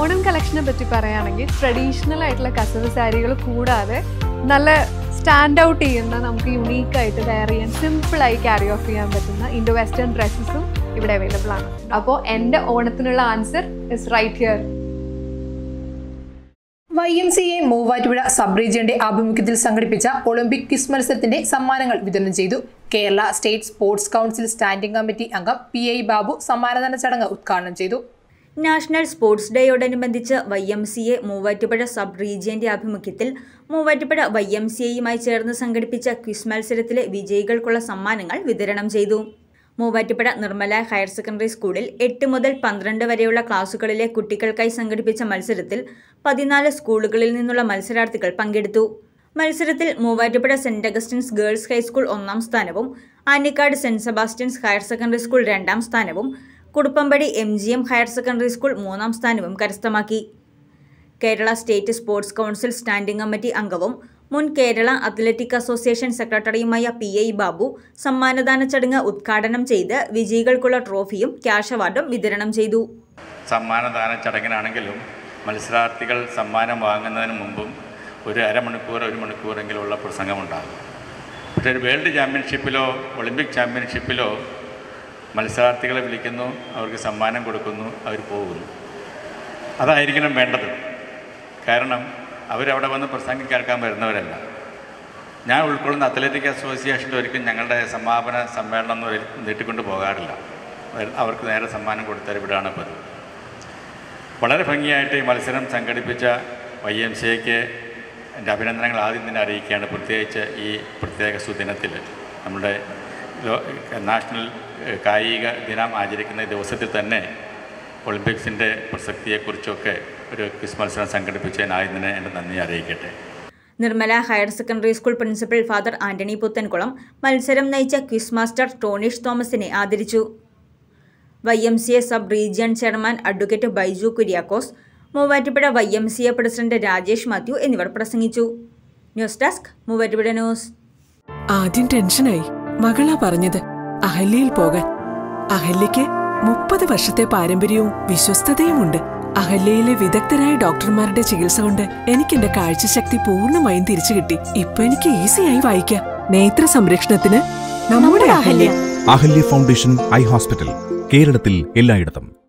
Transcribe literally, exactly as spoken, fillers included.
ഓണം കളക്ഷനെ പറ്റി പറയുകയാണെങ്കിൽ ട്രഡീഷണൽ ആയിട്ടുള്ള കസവ് സാരികൾ കൂടാതെ നല്ല സ്റ്റാൻഡ് ഔട്ട് ചെയ്യുന്ന നമുക്ക് യുണീക്കായിട്ട് വെയർ ചെയ്യാൻ സിമ്പിളായി ക്യാരി ഓഫ് ചെയ്യാൻ പറ്റുന്ന ഇൻഡോ വെസ്റ്റേൺ ഡ്രസ്സസും ഇവിടെ അവൈലബിൾ ആണ്. അപ്പോൾ എൻ്റെ ഓണത്തിനുള്ള answer is right here. Y M C A Muvattupuzha sub റീജിയന്റെ ആഭിമുഖ്യത്തിൽ സംഘടിപ്പിച്ച ഒളിമ്പിക് ക്വിസ് മത്സരത്തിന്റെ സമ്മാനങ്ങൾ വിതരണം ചെയ്തു. Kerala state sports council standing committee അംഗം പി ഐ ബാബു സമ്മാനദാന ചടങ്ങ് ഉദ്ഘാടനം ചെയ്തു. നാഷണൽ സ്പോർട്സ് ഡേയോടനുബന്ധിച്ച് Y M C A Muvattupuzha sub റീജിയന്റെ ആഭിമുഖ്യത്തിൽ മൂവാറ്റുപുഴ വൈ എം സി എയുമായി ചേർന്ന് സംഘടിപ്പിച്ച ക്വിസ് മത്സരത്തിലെ വിജയികൾക്കുള്ള സമ്മാനങ്ങൾ വിതരണം ചെയ്തു. മൂവാറ്റുപുഴ നിർമ്മല ഹയർ സെക്കൻഡറി സ്കൂളിൽ എട്ട് മുതൽ പന്ത്രണ്ട് വരെയുള്ള ക്ലാസുകളിലെ കുട്ടികൾക്കായി സംഘടിപ്പിച്ച മത്സരത്തിൽ പതിനാല് സ്കൂളുകളിൽ നിന്നുള്ള മത്സരാർത്ഥികൾ പങ്കെടുത്തു. മത്സരത്തിൽ മൂവാറ്റുപുഴ സെന്റ് അഗസ്റ്റിൻസ് ഗേൾസ് ഹൈസ്കൂൾ ഒന്നാം സ്ഥാനവും ആനിക്കാട് സെന്റ് സെബാസ്റ്റ്യൻസ് ഹയർ സെക്കൻഡറി സ്കൂൾ രണ്ടാം സ്ഥാനവും Kuruppampady M G M higher secondary school മൂന്നാം സ്ഥാനവും കരസ്ഥമാക്കി. Kerala state sports council standing committee അംഗവും മുൻ കേരള അത്ലറ്റിക് അസോസിയേഷൻ സെക്രട്ടറിയുമായ പി ഐ ബാബു സമ്മാനദാന ചടങ്ങ് ഉദ്ഘാടനം ചെയ്ത് വിജയികൾക്കുള്ള ട്രോഫിയും ക്യാഷ് അവാർഡും വിതരണം ചെയ്തു. സമ്മാനദാന ചടങ്ങിനാണെങ്കിലും മത്സരാർത്ഥികൾ സമ്മാനം വാങ്ങുന്നതിന് മുമ്പും ഒരു അരമണിക്കൂർ ഒരു മണിക്കൂറെങ്കിലുള്ള പ്രസംഗമുണ്ടാകും. പക്ഷേ ഒരു വേൾഡ് ചാമ്പ്യൻഷിപ്പിലോ ഒളിമ്പിക് ചാമ്പ്യൻഷിപ്പിലോ മത്സരാർത്ഥികളെ വിളിക്കുന്നു, അവർക്ക് സമ്മാനം കൊടുക്കുന്നു, അവർ പോകുന്നു. അതായിരിക്കണം വേണ്ടത്. കാരണം അവരവിടെ വന്ന് പ്രസംഗം കേൾക്കാൻ വരുന്നവരല്ല. ഞാൻ ഉൾക്കൊള്ളുന്ന അത്ലറ്റിക് അസോസിയേഷൻ്റെ ഒരിക്കലും ഞങ്ങളുടെ സമാപന സമ്മേളനം എന്ന് നീട്ടിക്കൊണ്ട് പോകാറില്ല. അവർക്ക് നേരെ സമ്മാനം കൊടുത്താൽ ഇവിടെയാണ് പതിവ്. വളരെ ഭംഗിയായിട്ട് ഈ മത്സരം സംഘടിപ്പിച്ച വൈ എം സി എക്ക് എൻ്റെ അഭിനന്ദനങ്ങൾ ആദ്യം തന്നെ അറിയിക്കുകയാണ്. പ്രത്യേകിച്ച് ഈ പ്രത്യേക സുദിനത്തിൽ നമ്മുടെ നാഷണൽ കായിക ദിനം ആചരിക്കുന്ന ദിവസത്തിൽ തന്നെ ഒളിമ്പിക്സിൻ്റെ പ്രസക്തിയെക്കുറിച്ചൊക്കെ ഒരു ക്വിസ് മത്സരം സംഘടിപ്പിച്ചതിന് ആദ്യം തന്നെ എൻ്റെ നന്ദി അറിയിക്കട്ടെ. Nirmala higher secondary school principal father Antony Puthenkulam മത്സരം നയിച്ച ക്വിസ് മാസ്റ്റർ ടോണിഷ് തോമസിനെ ആദരിച്ചു. Y M C A sub region chairman advocate Baiju Kuriakose, Muvattupuzha Y M C A president Rajesh Mathew എന്നിവർ പ്രസംഗിച്ചു. News desk Muvattupuzha news. ആദ്യം ടെൻഷനായി. മകളാ പറഞ്ഞത് അഹല്യയിൽ പോകാൻ. അഹല്യയ്ക്ക് മുപ്പത് വർഷത്തെ പാരമ്പര്യവും വിശ്വസ്തതയുമുണ്ട്. അഹല്യയിലെ വിദഗ്ധരായ ഡോക്ടർമാരുടെ ചികിത്സ കൊണ്ട് എനിക്ക് എന്റെ കാഴ്ചശക്തി പൂർണ്ണമായും തിരിച്ചു കിട്ടി. ഇപ്പൊ എനിക്ക് ഈസിയായി വായിക്കാം. നേത്ര സംരക്ഷണത്തിന് നമ്മുടെ Ahalia. Ahalia foundation eye hospital കേരളത്തിൽ എല്ലായിടത്തും.